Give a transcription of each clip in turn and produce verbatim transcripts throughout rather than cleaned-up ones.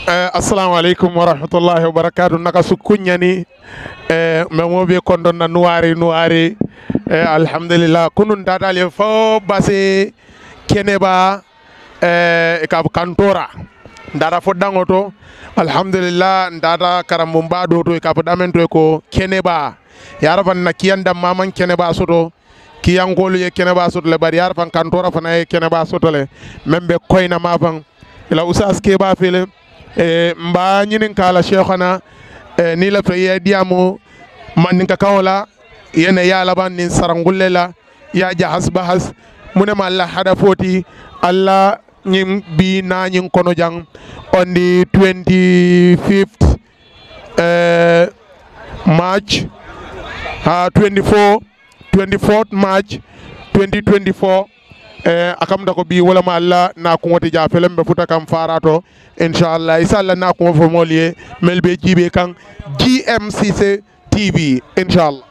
assalamu alaikum wa rahmatullahi wa barakatuh. Naka su kunyani eh memo be kondon na nuari nuari eh, alhamdulillah kunun dada le fo base keneba eh ka kantora ndara fo dangoto alhamdulillah ndada karamumba do to ka damento ko keneba yarafan na kiyanda maman keneba soto kiyangolu ye keneba soto le bari yarafan kantora fana ye keneba soto le membe koyna mafan ila usas ke ba fele e mba ñinin kala cheikhana e ni la fe diamo man ka kawla yene ya laban nin sarangulle la ya jahas bahas munema Allah hada foti Allah ñim bi na ñin kono jang on the twenty-fifth uh, March uh, twenty-four twenty-fourth March twenty twenty-four eh akam da ko bi wala ma Allah na ko woti ja felem be futa kam farato inshallah isalla na ko fo molié melbe jibe kan G M C C T V inshallah.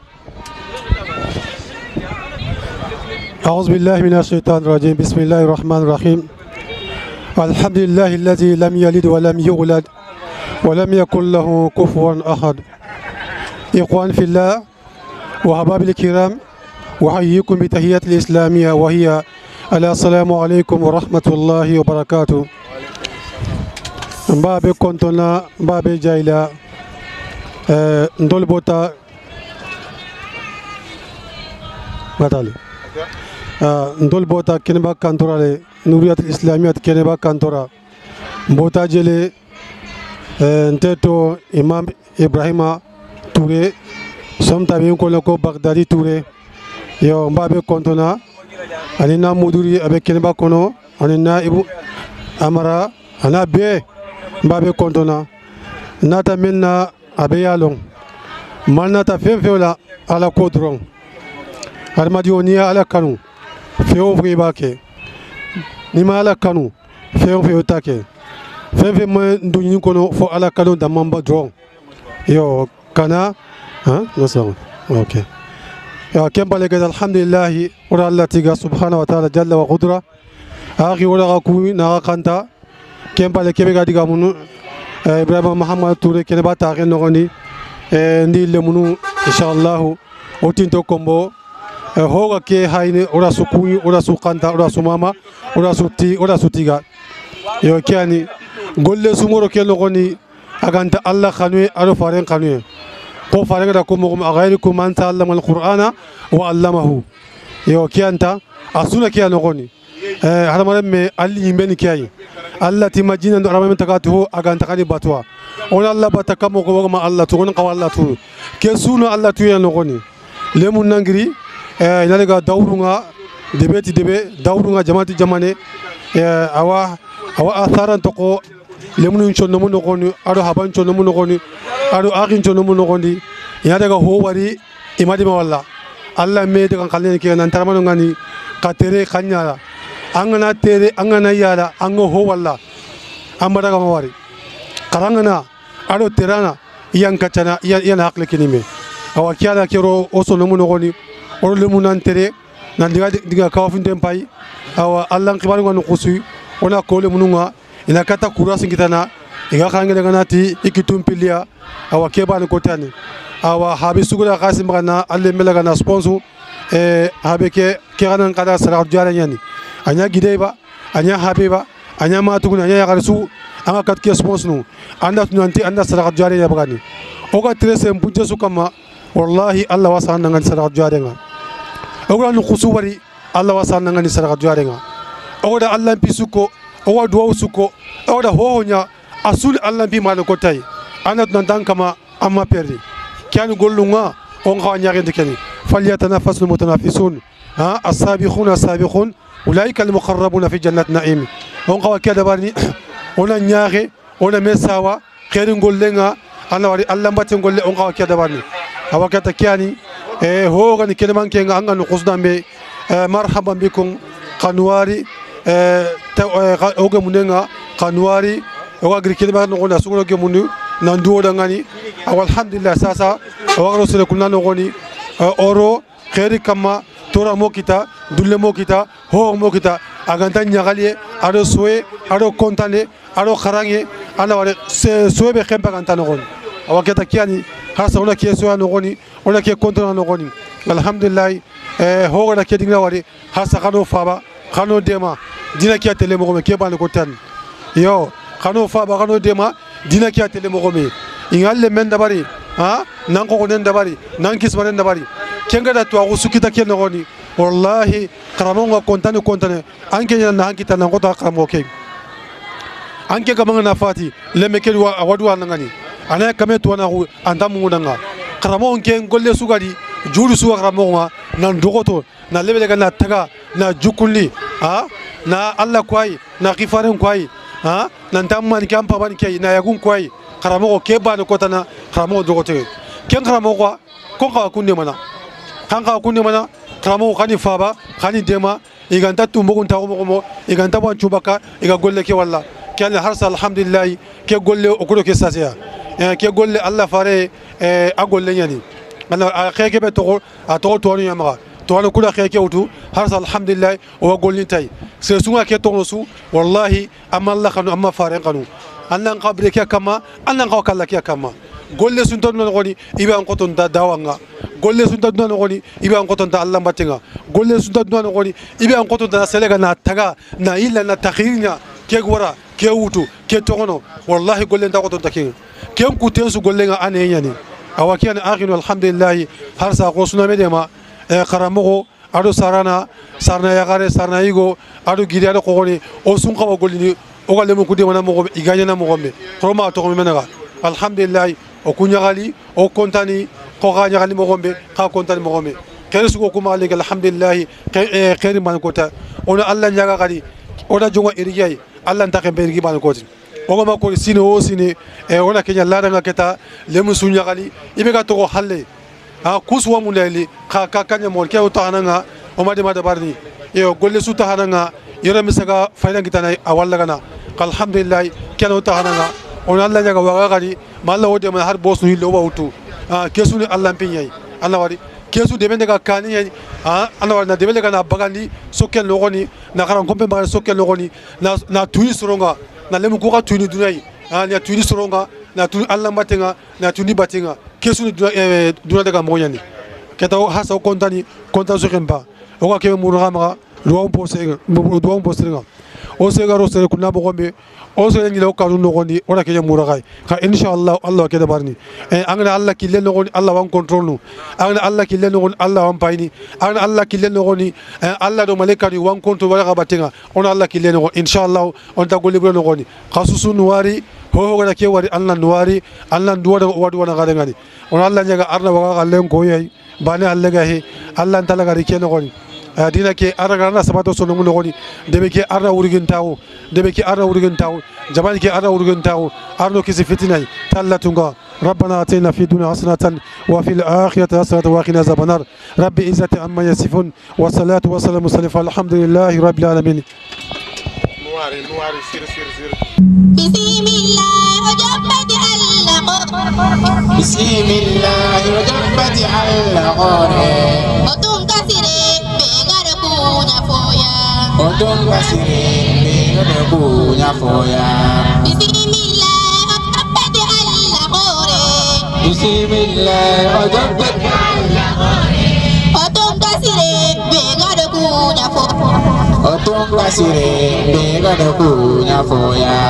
أعوذ بالله من الشيطان الرجيم بسم الله الرحمن الرحيم الحمد لله الذي لم يلد ولم يولد ولم يكن له كفوا أحد. إخوان في الله وأحباب الكرام أحييكم بتحية الإسلامية وهي السلام عليكم ورحمة الله وبركاته. باب كنتنا باب جايلا ندول بوتا بدالي ندول بوتا كنبا كانتورا نوريات الإسلامية كنبا كانتورا بوتا جلي نتيتو إمام إبراهيم توري سمتا بينكو لكو بغدادي توري yo mbabe kontona anina muduri abe keneba kono anina ibu amara ana be mbabe kontona nata minna abe yalong manata fefeola ala kodron almadi onia ala kanu feo fribake nima ala kanu feo feo take fefe mo ndunyi kono fo ala kanu da mamba dron yo kana ha no so okay يا كم بالجد الحمد لله ورا الله تيجا سبحانه وتعالى جل وقدرة أخي ورا كوي نعا كنتا كم بالك كم قاعد يقامون إبراهيم محمد توري كنا باتاعين نغني ندي لمنو إن شاء الله أوتين تو كومبو هو كي هاي ورا سكوي ورا سكانتا ورا سماما ورا سوتي ورا سوتيجا يا كياني قول سمورو كي نغني أكانتا الله خانوي أرو فارين خانوي ko farega da ko mo agayrikum man ta'allama alqur'ana wa 'allamahu yo kiyanta asuna kiyano goni eh haramare me alli yimbeni kiyayi allati majina ndo ramame takatu aganta kadi batwa on Allah batakamo ko ma Allah to on qawalla to ke sunu Allah to yano goni lemun nangiri eh inalega dawrunga debeti debe dawrunga jamati jamane eh awa awa atharan to ko lemun chonno mun goni ado haban chonno mun goni ado akin chonno mun goni ya daga ho wari imadi ma walla Allah me daga kallen ke nan tarmano ngani katere kanyala angana tere angana yala ango ho walla amma daga ma wari karangana ado terana yan kachana yan hakle kinime awa kiala kero oso no mun goni o le mun nan tere nan diga diga kawfin tempai awa Allah kibaru ngano kusu ona ko le mununga ina kata kurasi kitana iga khangele ganati ikitum pilia awa kebani kotani awa habi sugula qasim gana alle melaga na sponsor eh habe ke kiranan kada sara jara yani anya gideba anya habiba anya matuguna anya garsu anga kat ke sponsor no anda tunanti anda sara jara ya bagani oga trese mbuje sukama wallahi allah wasan ngan sara jara nga oga no khusubari allah wasan ngan sara jara nga oga allah pisuko oga duwa suko oga hohonya asul allah bi mal ko tay anda tunantan kama amma perdi كانوا يقولون أنغا نيارين كاني فليتنافس المتنافسون ها السابقون السابقون أولئك المقربون في جنة نعيم أنغا كذا بارني أنا نياري أنا مساوا خير نقول لنا أنا وري الله باتي نقول لنا أنغا كذا بارني هوا كذا كاني هو غني كلام عن كينغ عنغا نقصنا به مرحبا بكم قنواري أوجا مننا قنواري أوجا كلام نقول نسوق أوجا منو نندو دعاني والحمد لله ساسا وقالوا سلكنا نغني أورو خير كما تورا موكيتا دولة موكيتا هو موكيتا أغانتا نيغالي أرو سوي أرو كونتاني أرو خراني ana wale sobe khempa kan tanogoni awaketa kiani hasa ona ke soya nogoni ona ke kontrol nogoni alhamdulillah eh hoga da ke dinga wari hasa kano faba kano dema dina kiya tele mo ke ban ko tan yo kano faba kano dema dina kiya tele mo me ingalle men dabari ha nan ko nen dabari nan kismaren dabari kenga da to agu sukita ke nogoni wallahi karamonga kontane kontane anke na hankita nan ko ta karamo ke anke kamanga na fati lemme ke wa wadu ngani ana kame to na andamu nganga karamo nke golle sugadi juru suwa karamo nan dogoto na lebe daga na taga na jukulli ha na Allah kwai na kifaren kwai ha nan tamman ke ampa ban ke na yagun kwai karamo ke ba ko tana karamo dogoto ken karamo ko ko ka kunne mana kan ka kunne mana karamo kani faba kani dema iganta tumbugun ta mo mo iganta ban chubaka iga golle ke walla كان حرص الحمد لله كي قول له أقوله كساسيا كي قول له الله فاري أقول لي يعني أنا خير كي بتقول أتقول تواني يا مغا تواني كل خير كي وتو حرص الحمد لله وأقول لي تاي سيسونا كي تونسو والله أما الله خنو أما فارين خنو أنا نقابل كي كما أنا نقابل كي كما قول له سنتون نقولي إبى أنقطن دا داوانا قول له سنتون نقولي إبى أنقطن دا الله باتينا قول له سنتون نقولي إبى أنقطن دا سلكا نتاعا نايلا نتاخيرنا كي غورا كي وتو كي تونو والله قول لنا تقطن تكين كم كتنسو قول لنا أنا يعني أو كان آخر الحمد لله هرسا قوسنا مديما كرامو أدو سارنا سارنا يغاري سارنا يغو أدو جيري أدو قوني أو سونكا وقول لي أو قال لهم كودي وانا مغوم إيجانينا مغوم كرما تقوم منها الحمد لله أو كونيا غالي أو كونتاني كوغانيا غالي مغوم كا كونتاني مغوم كرسو كوما عليك الحمد لله خير ما نكوتا أنا الله نجا غالي أنا جوا إرياي الله نتاكم بيرجي ما نكوتين ogo ma ko sine o sine e wona kenya lara nga keta lemu sunya gali ibe ga to halle ha kuswa mulali ka ka kanya mol ke o tahananga o ma de ma da barni e golle su tahananga yere misaga fayda ngitana awalla gana alhamdulillah ken o tahananga on alla nyaga waga gali malla o de ma har bosnu hillo ba wutu ha kesu ni allah pinyai allah wari kesu de bende ga kani ha allah wari na de bele ga bagandi sokel logoni na karan kompe ma sokel logoni na na tuyi suronga na lemu ko ka tuni dunai ah na tuni soronga na tuni Allah matenga na tuni batenga kesu ni duna daga moyani keta hasa kontani konta zokemba o ka ke murga ma lo on posega mo do on posega o sega ro sere kunna bo gombe o sere ni lo ka no gondi o ra ke murga ka inshallah Allah ke da barni e angna Allah ki len gondi Allah wan control nu angna Allah ki len gondi Allah wan payni angna Allah ki len gondi Allah do malaika ni wan control wala ka batenga on Allah ki len gondi inshallah on ta golli bo no gondi khasusu nuwari ho ho ga ke wari Allah nuwari Allah duwa wadu wana ga ngani on Allah nyaga arna waga len ko yai bani Allah ga he Allah ta laga rike no gondi dina ke aragana sabato sonu mun goni debe ke arna urgin tawo debe ke arna urgin tawo jamani ke arna urgin tawo arno kisi fitinai tallatunga ربنا آتنا في الدنيا حسنة وفي الآخرة حسنة وقنا عذاب النار رب عزة عما يصفون والصلاة والسلام على الحمد لله رب العالمين نواري نواري سير سير سير بسم الله وجبت الله بسم الله وجبت الله وتم كسري بغرقون فويا وتم كسري بغرقون فويا بسم الله وجبت الله بسم الله وجبت الله وتم كسري بغرقون فويا وتم كسري بغرقون فويا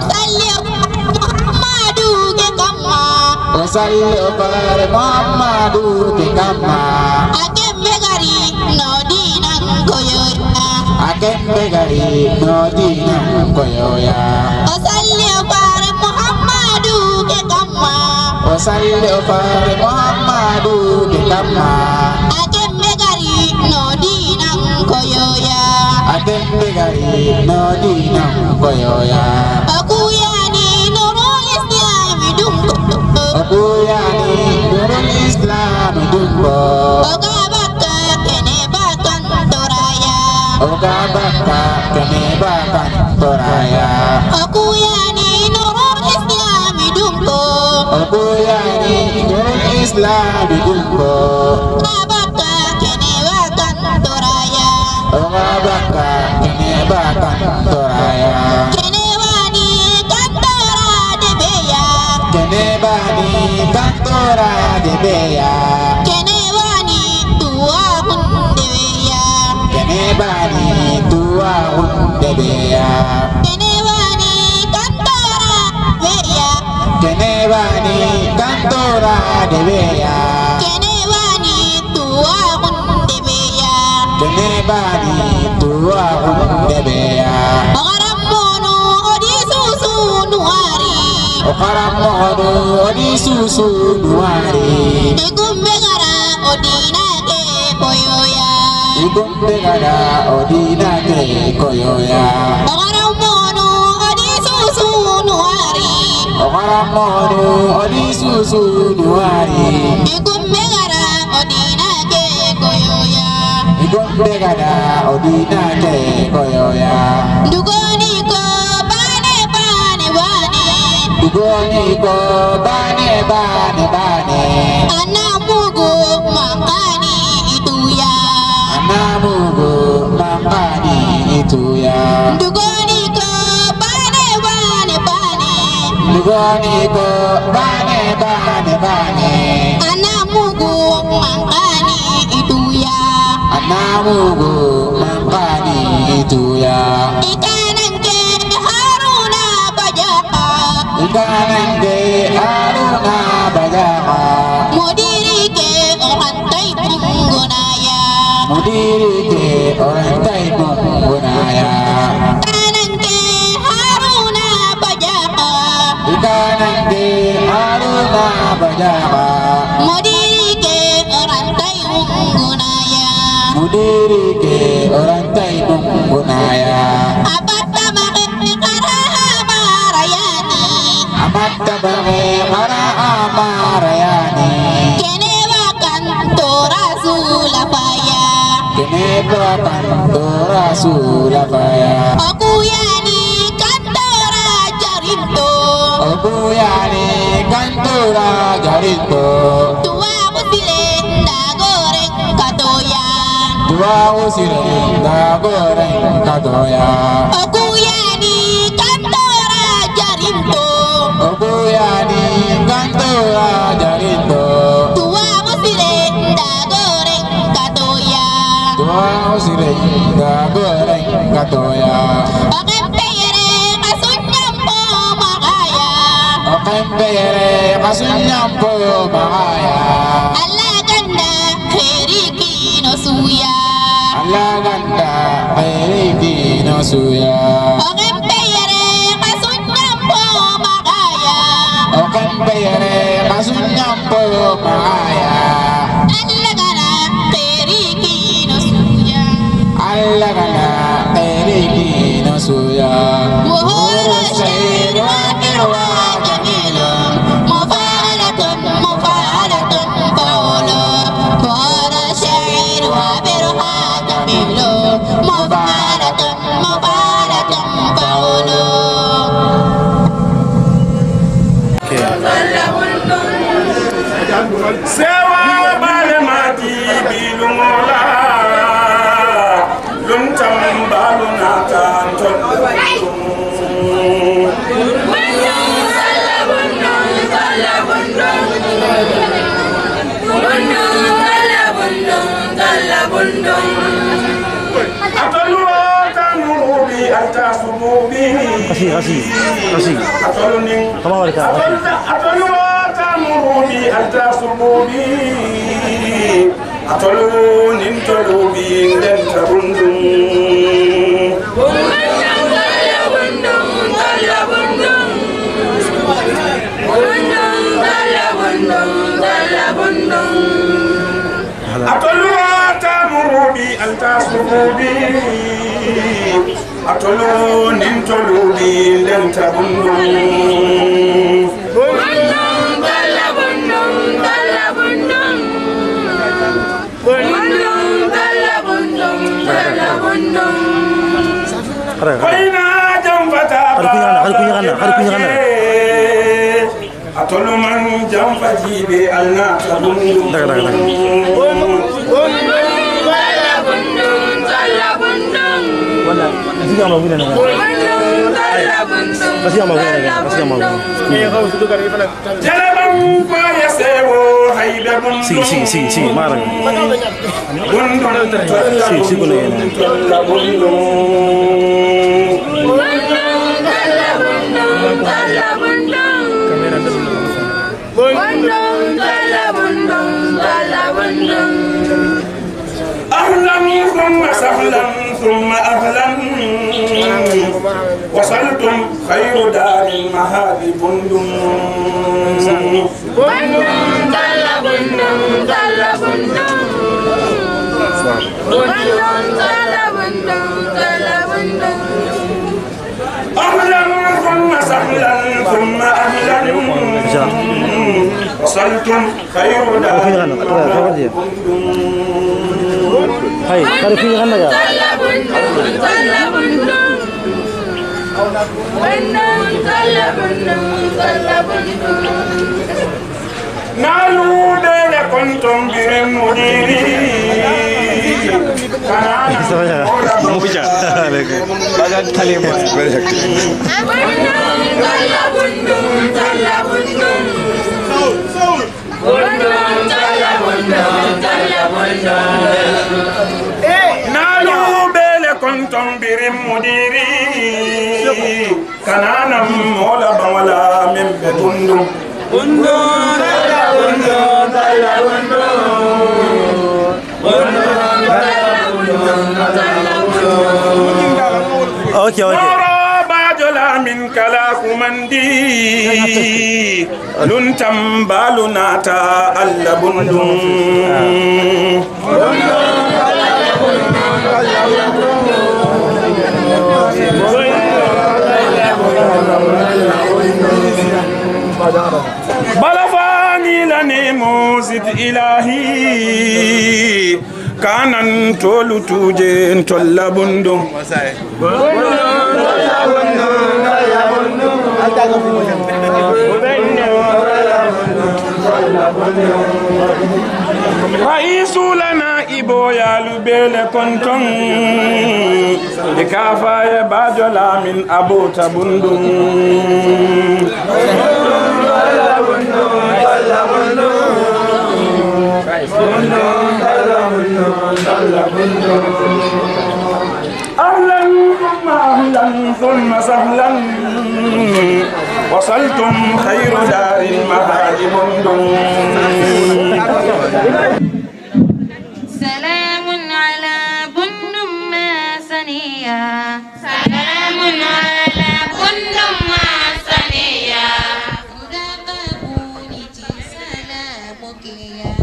وصلي على محمد كما akem begari no dinan koyoya akem begari no dinan koyoya osalli ala muhammadu kama وصلي على محمد كما akem begari no dinan koyoya akem begari no dinan koyoya aku yani nurul islam dungo aku yani nurul islam dungo oga bakka kene bakan toraya oga bakka kene bakan toraya aku yani nurul islam dungo aku yani nurul islam dungo oga bakka kene bakan toraya oga bakka kene bakan toraya kene wani kantara bani kantora de beya kene wani tuwa hundeya kene bani tuwa hunde beya kene wani kantora weya kene bani kantora de beya kene wani tuwa hundeya kene bani tuwa hunde beya Ogaramono odi susu nuari okaram mohodo odi susu nuari Igumbe gara odina ke koyoya igumbe gada odina ke koyoya Ogaramono odi susu nuari okaram mohodo odi susu nuari Igumbe gara odina ke koyoya igumbe gada odina ke koyoya Dugoni ko bane bane bane dugoni ko bane bane bane Anamugo makani ituya anamugo mangani itu ya Dugoni ko bane bane bane dugoni ko bane bane bane Anamugo makani ituya anamugo mangani itu ya Ikanan ke Haruna Bajaka ikanande aruna bajaka Mudiri ke Orantai Punggunaya mudiri ke orang taibung gunaya Ikanan ke Haruna Bajaka ikanande aruna bajaka Mudiri ke Orantai Punggunaya mudiri ke orang taibung gunaya Abata Makaraha Marayani amat tabange para amarayani Kenewa Kantora Sulapaya keneba kantora sulabaya Okuyani Kantora Jarinto obuyani kantora jarito Tua Musilenda Goreng Katoya dua usirinda goreng kadoya Okuyani Kantora Jarinto obuyani kantora jarito Tua Musilenda Goreng Katoya dua usirinda goreng kadoya Pakempere Kasunyampo Makaya okempere kasunyampo mahaya Allah Ganda Kheriki no Suya alaganda kairiki no suya Pakempere Kasunyampo Makaya okempere kasunyampo mahaya Allah Ganda Kheriki no Suya alaganda kairiki no suya Muhuru Syed wa Irwa Jamilum Mufalatun Mufalatun Faulu Muhuru Syed wa Irwa Jamilum Mufalatun Mufalatun Faulu Sewa bale mati bilungola luntam baluna tanton Atolua tanubi altasububi Kasih, kasih, kasih. Atoluning Kamu boleh kak? Atolua tanubi altasububi Atolu nin tolubi den tabundum Atolua tanubi altasububi Atolu nin tolubi den tabundum Koina jamfata Harus punya anak, harus punya anak, harus punya anak. Atolu man jamfati be alna tabundum Dah, dah, dah. Wala, hindi ka mawala na. Kasih sama gue, kasih sama gue. Jalabang paya sewo haida bundung. Si si si si marah. Bundung Si si boleh. tolla bundung. Bundung tala bundung tala bundung. Bundung tala bundung tala bundung. أهلا ثم سهلا ثم أهلا وصلتم خير دار المهاد بندم Bundung tala bundung tala bundung. Bundung tala bundung tala bundung. أهلا ثم سهلا ثم أهلا وصلتم خير دار المهاد بندم Hai, kali punya kan ya? Tala bundung tala bundung. Bundung tala bundung tala bundung. نالوا بين كنتم بالمديرين Mau bicara? Badan kalimat. Bundung tala bundung tala bundung. Bundung tala bundung tala bundung. نالوا بين كنتم بالمديرين كنانا مولا بولا من بندم بندم تلا بندم تلا بندم Oke oke. من كلاك مندي لنتم بالناتا ألا بندم بلفاني لنمو زد إلهي كانن تولو توجين تولا بندم رئيس لنا إبو يا لبيل كنتم بكافا يباجلا من أبو تبندم أهلا ثم أهلا ثم سهلا وصلتم خير دار المهاد بندم سلام على بندم ما سنيا. سلام على بندم ما سنيا. سلامك يا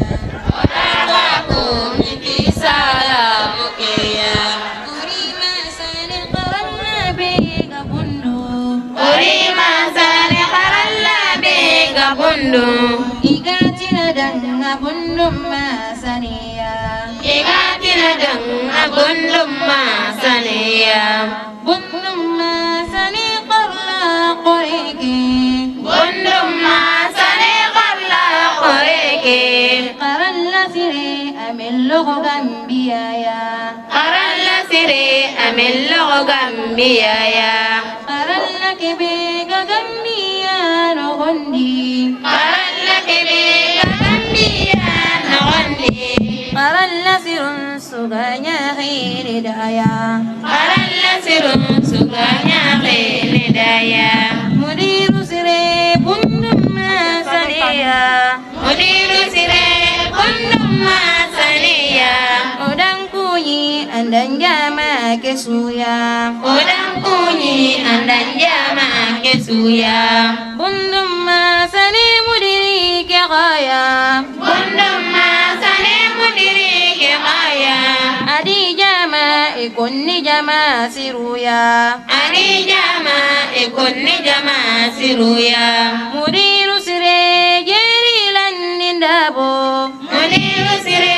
سلامك يا أريما سنقرنا بك بندم. أريما سنقرنا بك بندم. إيقاتنا دنا بندم ما سنيا. إيقاتنا دنا بندم ما سنيا. بندم ما سنقرنا قريكي. بندم ما سنقرنا قريكي. قرن سري أمن لغو غنبيايا. قرن سري أمن لغو غنبيايا. قرن لك بيك غنبيا نغندي. قرن لك بيك غنبيا نغندي. قرن لسر سغانيا خير دايا. قرن لسر سغانيا خير دايا. مدير سري بندم ما سنيا. مدير سري بندم ما سنيا. Udang kunyi andan jama kesuya. Udang kunyi andan jama kesuya. Bundum masani mudiri ke gaya. Bundum masani mudiri ke gaya. Adi jama ikunni jama siruya. Adi jama ikunni jama siruya. Mudiru sire jeri landindabo. Mudiru sire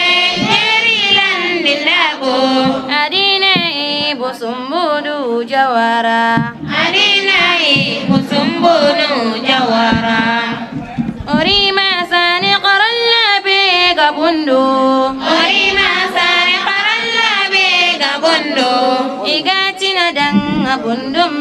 Adina ibu sumbudu jawara. Adina ibu sumbudu jawara. Orima sani qaralla bega bundu. Orima sani qaralla bega bundu. Igatina dang bundum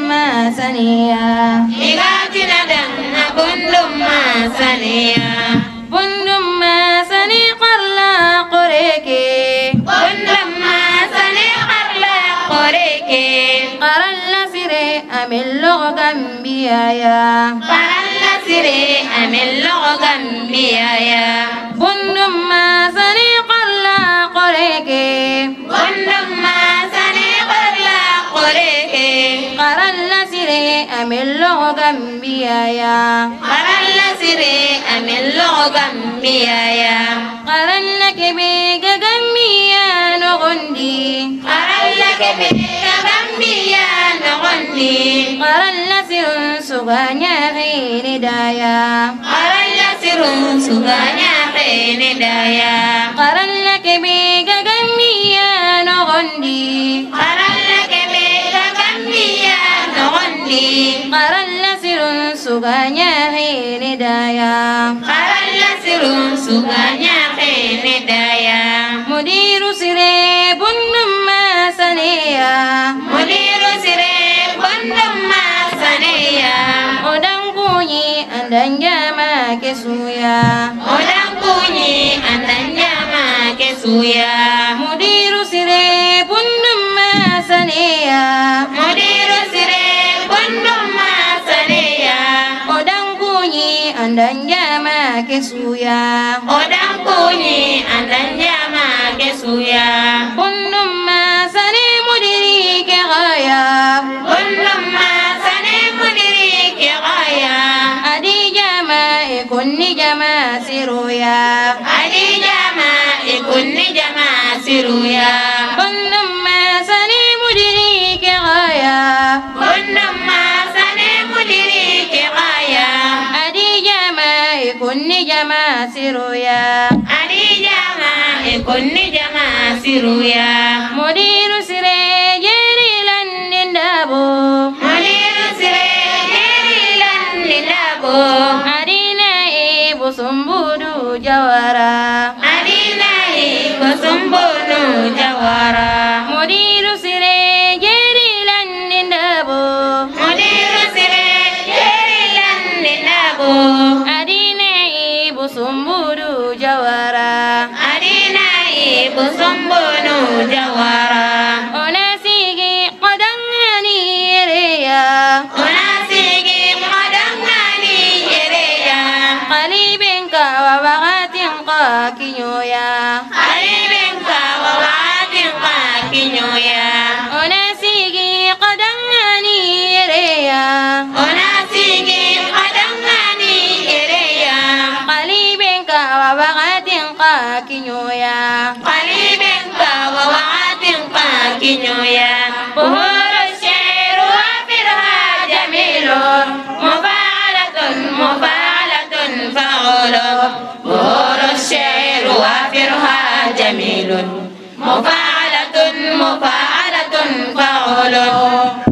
masaniya igatina danna bundum masaniya bundum masani qarla qoreke bundum masani qarla qoreke qaralla sire amillo gambiyaya qaralla sire amillo gambiyaya bundum masani qarla qoreke bundum masani qarla qoreke qaralla sire amillo gambiyaya qaralla sire amillo gambiyaya qaralla kebega gambiya nogondi qaralla kebega gambiya nogondi qaralla sirun suganya khini daya qaralla sirun suganya khini daya qaralla kebega gambiya nogondi qaralla kebega gambiya nogondi qaralla sirun suganya khini daya qaralla sirun suganya khini daya mudiru sire bundum masaniya mudiru sire bundum masaniya odang kunyi andang jama kesuya odang kunyi andang jama kesuya mudiru sire bundum masaniya mudiru sire bundum masaniya odang kunyi andang jama kesuya odang kunyi andang jama kesuya bundum masani mudiri ke gaya bundum masani mudiri ke gaya adi jama ikunni jama siruya adi jama ikunni jama siruya bundum masani mudiri ke gaya bundum masani mudiri ke gaya adi jama ikunni jama siruya adi jama ikunni jama siruya mudiru sire jeri landindabo mudiru sire jeri landindabo adina ibu sumbudu jawara adina ibu sumbudu jawara mudiru sire jeri landindabo mudiru sire jeri landindabo adina ibu sumbudu jawara adina ibu sumbudu jawara onasigi qadangani yereya onasigi qadangani yereya qalibenka wa waqatin qakinyoya qalibenka wa waqatin qakinyoya onasigi qadangani yereya onasigi qadangani yereya qalibenka wa waqatin qakinyoya qalibenka wa waqatin qakinyoya buhur الشعر وافرها جميل مفاعلة مفاعلة فعول بهور الشعر وافرها جميل مفاعلة مفاعلة فعول